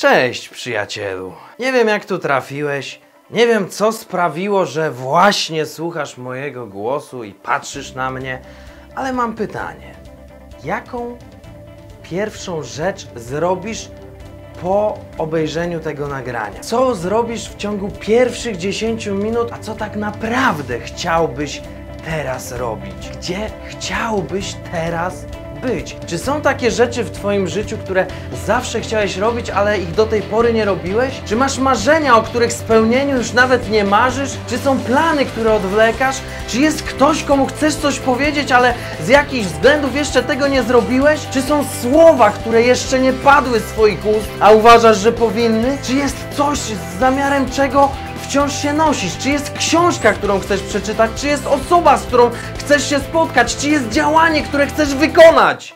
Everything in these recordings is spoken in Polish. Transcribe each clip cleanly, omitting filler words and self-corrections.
Cześć, przyjacielu. Nie wiem, jak tu trafiłeś. Nie wiem, co sprawiło, że właśnie słuchasz mojego głosu i patrzysz na mnie, ale mam pytanie. Jaką pierwszą rzecz zrobisz po obejrzeniu tego nagrania? Co zrobisz w ciągu pierwszych 10 minut, a co tak naprawdę chciałbyś teraz robić? Gdzie chciałbyś teraz być? Czy są takie rzeczy w Twoim życiu, które zawsze chciałeś robić, ale ich do tej pory nie robiłeś? Czy masz marzenia, o których spełnieniu już nawet nie marzysz? Czy są plany, które odwlekasz? Czy jest ktoś, komu chcesz coś powiedzieć, ale z jakichś względów jeszcze tego nie zrobiłeś? Czy są słowa, które jeszcze nie padły z Twoich ust, a uważasz, że powinny? Czy jest coś, z zamiarem czego wciąż się nosisz? Czy jest książka, którą chcesz przeczytać? Czy jest osoba, z którą chcesz się spotkać? Czy jest działanie, które chcesz wykonać?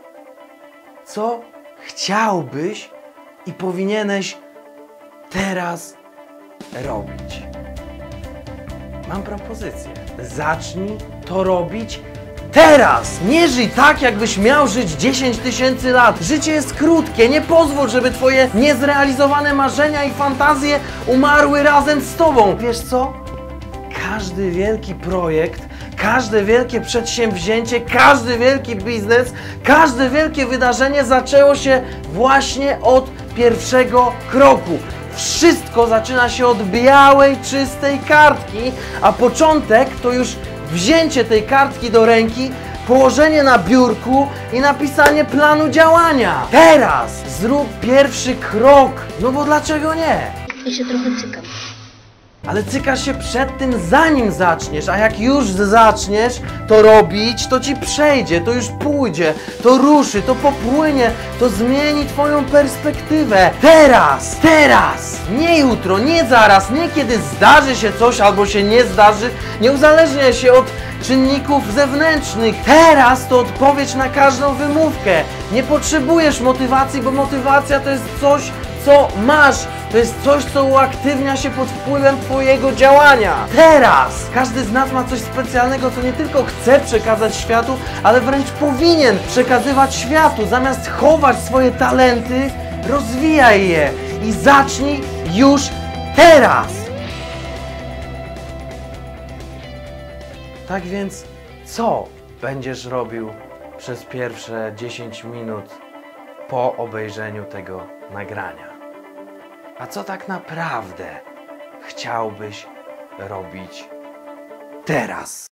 Co chciałbyś i powinieneś teraz robić? Mam propozycję. Zacznij to robić teraz! Nie żyj tak, jakbyś miał żyć 10 000 lat. Życie jest krótkie. Nie pozwól, żeby Twoje niezrealizowane marzenia i fantazje umarły razem z Tobą. Wiesz co? Każdy wielki projekt, każde wielkie przedsięwzięcie, każdy wielki biznes, każde wielkie wydarzenie zaczęło się właśnie od pierwszego kroku. Wszystko zaczyna się od białej, czystej kartki, a początek to już wzięcie tej kartki do ręki, położenie na biurku i napisanie planu działania. Teraz zrób pierwszy krok, no bo dlaczego nie? Ja się trochę cykam. Ale cykasz się przed tym, zanim zaczniesz, a jak już zaczniesz to robić, to ci przejdzie, to już pójdzie, to ruszy, to popłynie, to zmieni Twoją perspektywę. Teraz, teraz, nie jutro, nie zaraz, nie kiedy zdarzy się coś albo się nie zdarzy, nie uzależnia się od czynników zewnętrznych. Teraz to odpowiedź na każdą wymówkę. Nie potrzebujesz motywacji, bo motywacja to jest coś, co masz. To jest coś, co uaktywnia się pod wpływem Twojego działania. Teraz! Każdy z nas ma coś specjalnego, co nie tylko chce przekazać światu, ale wręcz powinien przekazywać światu. Zamiast chować swoje talenty, rozwijaj je i zacznij już teraz! Tak więc, co będziesz robił przez pierwsze 10 minut po obejrzeniu tego nagrania? A co tak naprawdę chciałbyś robić teraz?